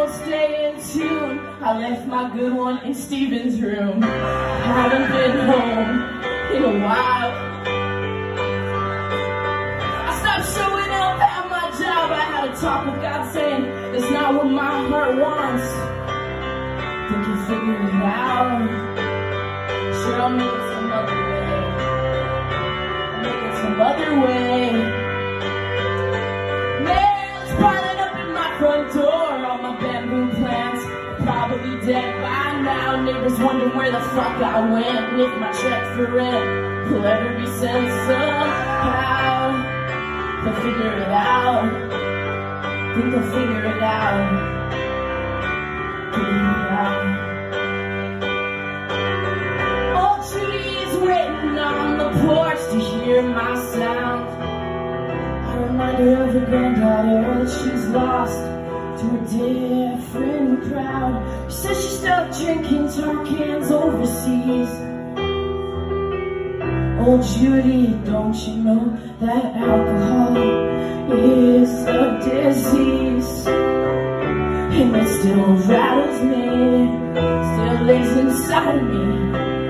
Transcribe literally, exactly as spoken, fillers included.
won't stay in tune. I left my good one in Steven's room. Haven't been home in a while. I stopped showing up at my job. I had a talk with God saying, that's not what my heart wants. Think you figure it out? Sure, I'll make it some other way. I'll make it some other way. Nails piling up in my front door. All my bamboo plants are probably dead by now. Neighbors wondering where the fuck I went, and if my check for rent will ever be sent somehow. They'll figure it out. Think they'll figure it out. Figure it out. Old Judy is waiting on the porch to hear my sound. I remind her of her granddaughter that she's lost to a different crowd. She says she stopped drinking tar cans overseas. Oh Judy, don't you know that alcohol is a disease? And it still rattles me, still lives inside of me.